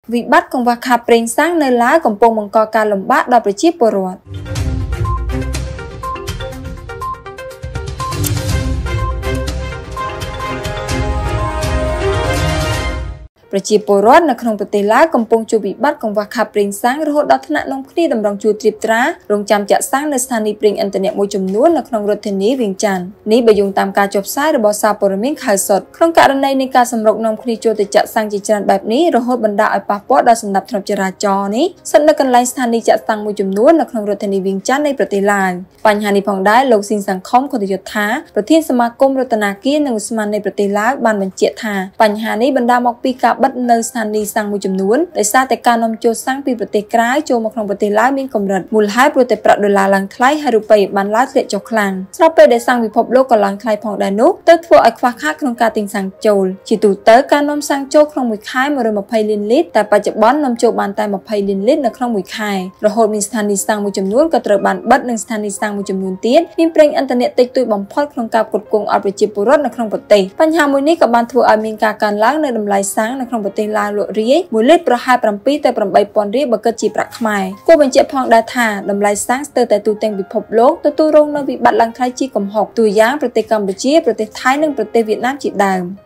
Vì bắt công và khá prênh sáng nơi lá cầm pông bằng co ca lồng bát đo bởi chiếc bồ ruột.ប្រជាពលរដ្ឋនៅក្នុងប្រទេសឡាវកំពុងជួបវិបត្តិកង្វះខាតប្រេងសាំងរហូតដល់ថ្នាក់នាំគ្នាតម្រង់ជួរត្រៀបត្រារងចាំចាក់សាំងនៅស្ថានីយ៍ប្រេងឥន្ធនៈមួយចំនួននៅក្នុងរដ្ឋធានីវិងច័ន្ទនេះបើយោងតាមការចុះផ្សាយរបស់សារព័ត៌មានខៅសុតក្នុងករណីនៃការសម្រុកនាំគ្នាចូលទៅចាក់សាំងជាច្រើនបែបនេះរហូតបណ្ដាលឲ្យប៉ះពាល់ដល់សណ្ដាប់ធ្នាប់ចរាចរណ៍នេះស្ថិតនៅកន្លែងស្ថានីយ៍ចាក់សាំងមួយចំនួននៅក្នុងរដ្ឋធានីវិងច័ន្ទនៃប្រទេសឡាវបញ្ហានេះផងដែរលោកស៊ីនសង្ឃុំខុទ្ទយុទ្ធថាប្រធានសមាគមរដ្ឋាភិបាលនិងឧស្ម័ននៃប្រទេសឡាវបានបញ្ជាក់ថាបញ្ហានេះបណ្ដាលមកពីការបិទនៅស្ថានីយ៍សាំងមួយចំនួនដោយសារតែការនាំចូលសាំងពីប្រទេសក្រៅចូលមកក្នុងប្រទេសឡាវមានកម្រិតមូលហេតុព្រោះតែប្រាក់ដុល្លារឡើងថ្លៃហើយរូបិយបានឡើងធ្លាក់ចុះខ្លាំងស្របពេលដែលសាំងពិភពលោកក៏ឡើងថ្លៃផងដែរនោះទៅធ្វើឲ្យខ្វះខាតក្នុងការទិញសាំងចូលជាទូទៅការនាំសាំងចូលក្នុងមួយខែ120លានលីត្រតែបច្ចុប្បន្ននាំចូលបានតែ20លានលីត្រនៅក្នុងមួយខែរហូតមានស្ថានីយ៍សាំងមួយចំនួនក៏ត្រូវបានបិទនិងស្ថានីយ៍សាំងមួយចំនួនទៀតមានប្រេងឥន្ធនៈតិចតួចបំផុតក្នុងការផ្គត់ផ្គង់ឲ្យប្រជាពលរដ្ឋនៅក្នុងប្រទេសបញ្ហាមួយនេះក៏បានធ្វើឲ្យមានការកើនឡើងនៅតម្លៃសាំងនៅក្នុងប្រទេសឡាវលក់រាយ1លីត្រប្រហែល7ទៅ8000រៀលបើគិតជាប្រាក់ខ្មែរគួរបញ្ជាក់ផងដែរថាតម្លៃសាំងស្ទើរតែទូទាំងពិភពលោកទទួលរងនូវវិបត្តិឡើងថ្លៃជាគំហុកទូយ៉ាងប្រទេសកម្ពុជាប្រទេសថៃនិងប្រទេសវៀតណាមជាដើម